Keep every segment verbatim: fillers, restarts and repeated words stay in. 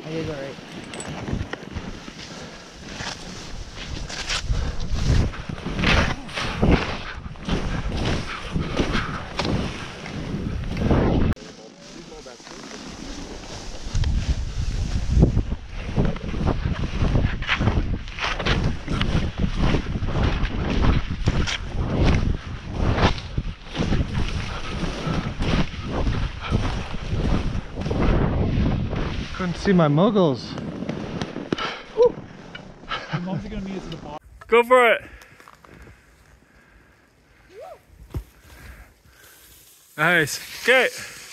I did alright. Couldn't see my muggles. Your mom's gonna meet us at the bar. Go for it. Nice. Okay.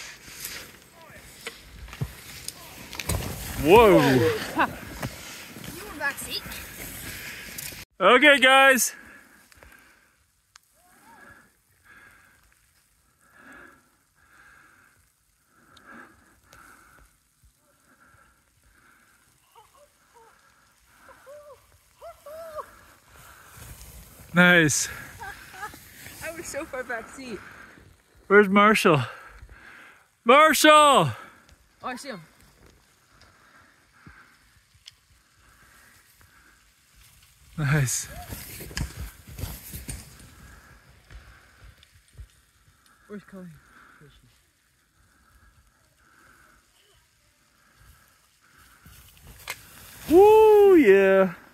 Whoa. You were back seat. Okay, guys. Nice. I was so far back seat. Where's Marshall? Marshall! Oh, I see him. Nice. Where's Colleen? Where's she? Woo, yeah.